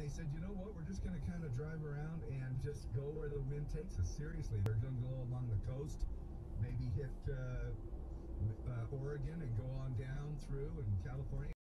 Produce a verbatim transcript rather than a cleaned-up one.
they said, you know what, we're just going to kind of drive around and just go where the wind takes us. Seriously, we're going to go along the coast, maybe hit uh, uh, Oregon and go on down through in California.